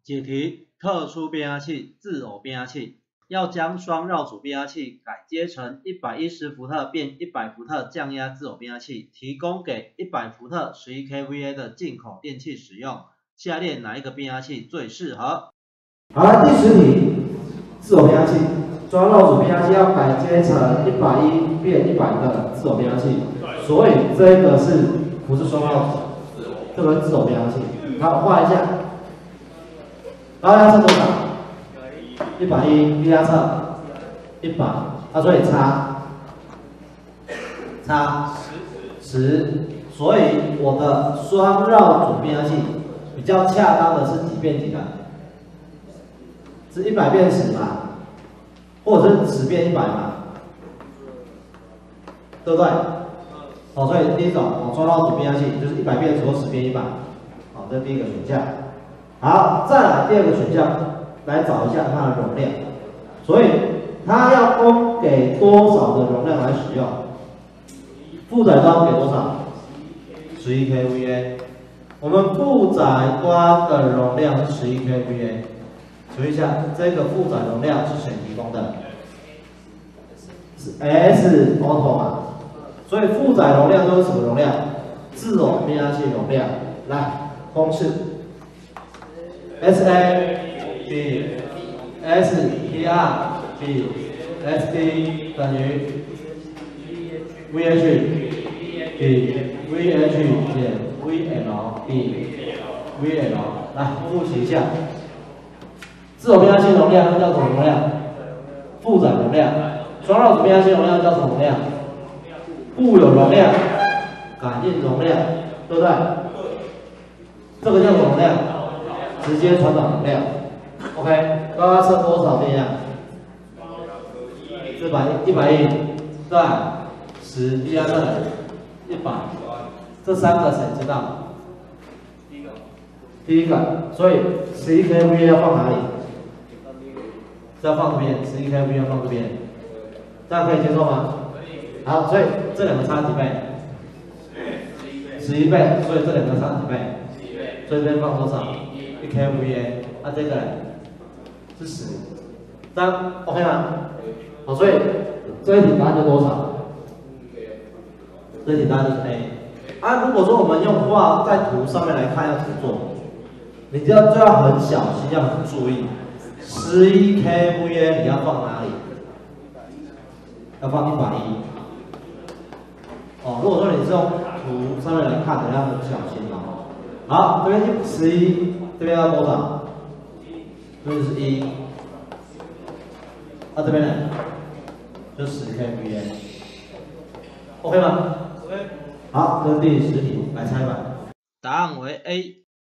解题：特殊变压器自偶变压器，要将双绕阻变压器改接成110伏特变100伏特降压自偶变压器，提供给100伏特11 kVA 的进口电器使用。下列哪一个变压器最适合？ 好了，第10题，自偶变压器，双绕阻变压器要改接成110变100的自偶变压器，所以这个不是双绕阻，这个是自偶变压器。好，画一下。 高压测多少？110，低压测100，所以差10，所以我的双绕阻变压器比较恰当的是几变几的？是100变10嘛，或者是10变100嘛，对不对？好，所以第一种双绕阻变压器就是100变10或10变100，好，这是第一个选项。 好，再来第二个选项，来找一下它的容量。所以它要供给多少的容量来使用？负载端给多少？11 kVA。我们负载端的容量是11 kVA。注意一下，这个负载容量是谁提供的？是 S auto 嘛。所以负载容量都是什么容量？自偶变压器容量。来，公式。 SA 比 SPR 比 SD 等于 VH 比 VH 减 VL 比 VL。来复习一下，自偶变压器容量叫什么容量？负载容量。双绕阻变压器容量叫什么容量？固有容量、感应容量，对不对？这个叫什么容量？ 直接传导容量 ，OK， 高压测多少变压？110，对，10，低压测100，这3个谁知道？第一个，所以11 kVA 要放哪里？是要放这边，11 kVA 要放这边，这样可以接受吗？好，所以这两个差几倍？11倍，所以这两个差几倍？所以这边放多少？1 kVA， 这个是10，这样 OK 吗？好，所以这一题答案就多少？这一题答案就是 A。如果说我们用画在图上面来看，要怎么做？你就要很小心，要很注意。11 kVA 你要放哪里？要放110。如果说你是用图上面来看，你要很小心哦。好，这边11。 这边要多少？这边是1，这边呢就10 kVA，OK 吗 ？OK。好，这是第10题，来猜吧。 答案为 A。